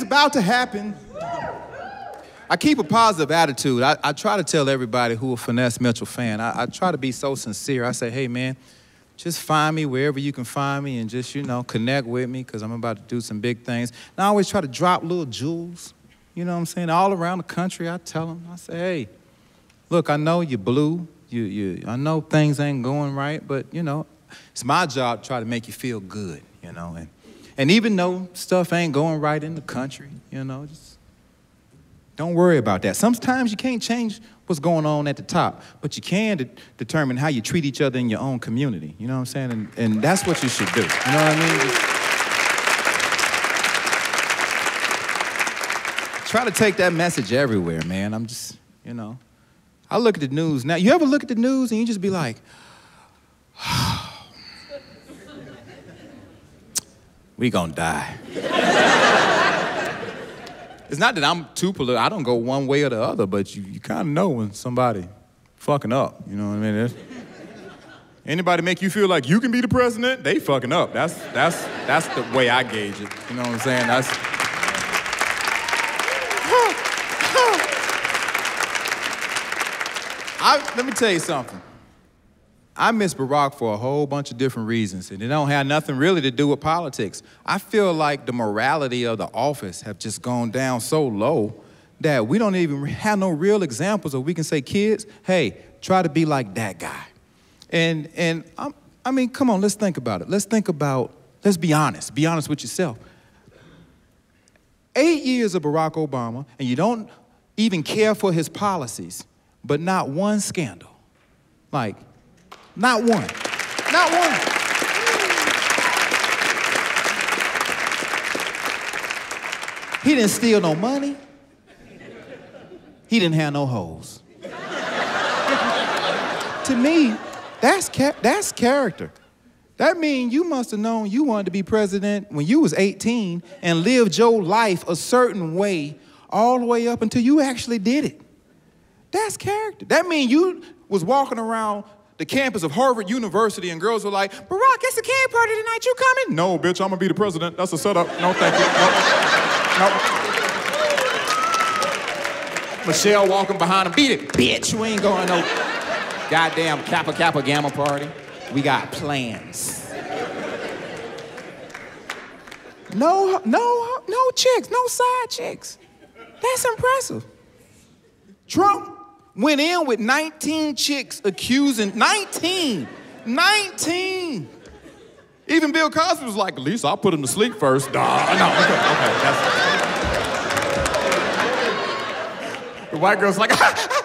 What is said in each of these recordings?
about to happen. I keep a positive attitude. I try to tell everybody who a Finesse Mitchell fan, I try to be so sincere. I say, hey, man, just find me wherever you can find me and just, connect with me because I'm about to do some big things. And I always try to drop little jewels, you know what I'm saying? All around the country, I tell them, I say, hey, look, I know you're blue. I know things ain't going right, but, it's my job to try to make you feel good, And even though stuff ain't going right in the country, just don't worry about that. Sometimes you can't change what's going on at the top, but you can determine how you treat each other in your own community. You know what I'm saying? And that's what you should do. You know what I mean? Try to take that message everywhere, man. I'm just, I look at the news now. You ever look at the news and you just be like, we gonna die. It's not that I'm too political. I don't go one way or the other, but you kind of know when somebody fucking up. You know what I mean? Anybody make you feel like you can be the president, they fucking up. That's the way I gauge it. You know what I'm saying? Let me tell you something. I miss Barack for a whole bunch of different reasons, and it don't have nothing really to do with politics. I feel like the morality of the office have just gone down so low that we don't even have no real examples of we can say, kids, hey, try to be like that guy. And I mean, come on, let's think about it. Let's be honest. Be honest with yourself. 8 years of Barack Obama, and you don't even care for his policies, but not one scandal. Like, not one. Not one. He didn't steal no money. He didn't have no hoes. To me, that's character. That means you must have known you wanted to be president when you was 18 and lived your life a certain way all the way up until you actually did it. That's character. That means you was walking around the campus of Harvard University and girls were like, Barack, it's a can party tonight, you coming? No, bitch, I'm gonna be the president. That's a setup. No, thank you. No. Michelle walking behind him, beat it. Bitch, we ain't going no goddamn Kappa Gamma party. We got plans. No chicks, no side chicks. That's impressive. Trump went in with 19 chicks accusing, 19. Even Bill Cosby was like, at least I'll put him to sleep first. No, okay, the white girl's like,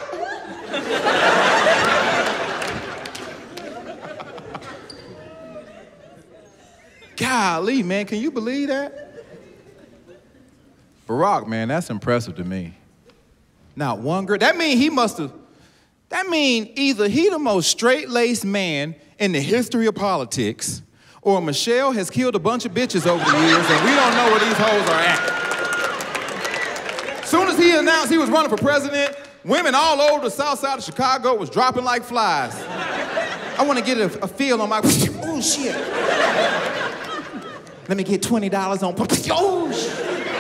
golly, man, can you believe that? Barack, man, that's impressive to me. Not one girl. That mean either he the most straight-laced man in the history of politics, or Michelle has killed a bunch of bitches over the years and we don't know where these hoes are at. Soon as he announced he was running for president, women all over the south side of Chicago was dropping like flies. I want to get a feel on my, oh shit. Let me get $20 on, oh shit.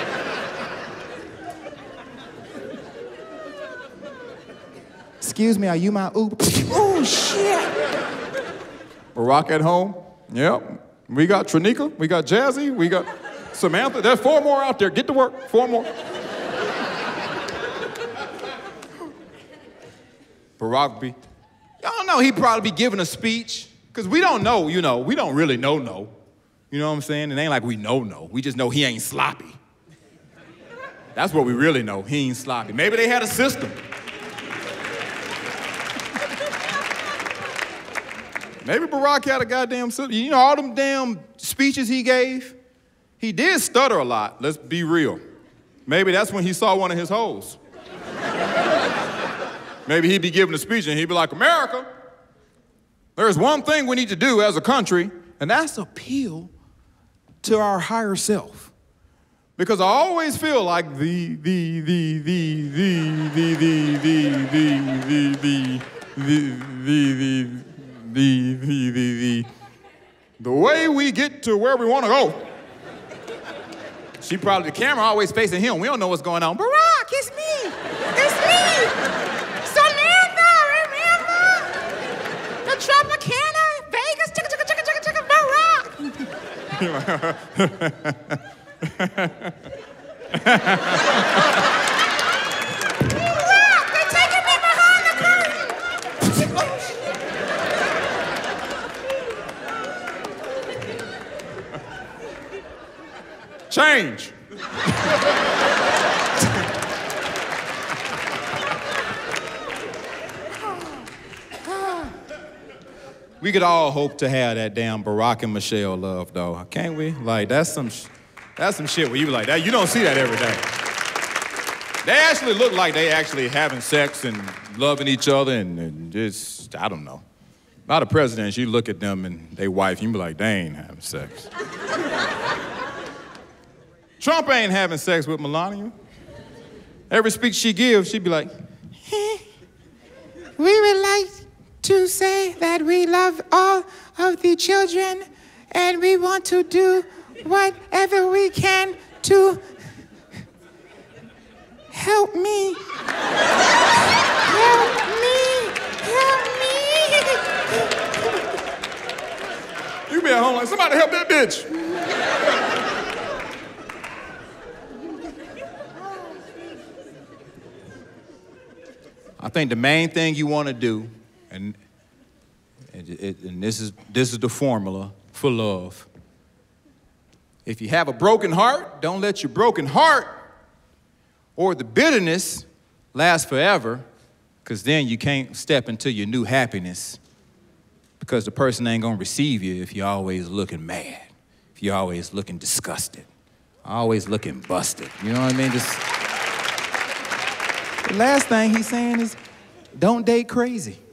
Excuse me, are you my Uber? Oh, shit. Barack at home? Yep. We got Trinika, we got Jazzy, we got Samantha. There's 4 more out there. Get to work. 4 more. Barack y'all know he'd probably be giving a speech, because we don't know, we don't really know. You know what I'm saying? It ain't like we know. We just know he ain't sloppy. That's what we really know. He ain't sloppy. Maybe they had a system. Maybe Barack had a goddamn system. All them damn speeches he gave, he did stutter a lot, let's be real. Maybe that's when he saw one of his hoes. Maybe he'd be giving a speech and he'd be like, America, there's one thing we need to do as a country, and that's appeal to our higher self. Because I always feel like the way we get to where we want to go She probably, the camera always facing him. We don't know what's going on. Barack, it's me. It's me. Samantha, remember? The Tropicana, Vegas, Barack. Barack, they're taking me behind the curtain. Change. We could all hope to have that damn Barack and Michelle love, though, can't we? Like, that's some shit where you be like, that. You don't see that every day. They actually look like they actually having sex and loving each other and just, I don't know. A lot of presidents, you look at them and they wife, you be like, they ain't having sex. Trump ain't having sex with Melania. Every speech she gives, she be like, we would like to say that we love all of the children and we want to do whatever we can to help me. Help me. Help me. You be at home like, somebody help that bitch. I think the main thing you want to do, and this is the formula for love. If you have a broken heart, don't let your broken heart or the bitterness last forever, because then you can't step into your new happiness, because the person ain't gonna receive you if you're always looking mad, if you're always looking disgusted, always looking busted. You know what I mean? The last thing he's saying is, don't date crazy.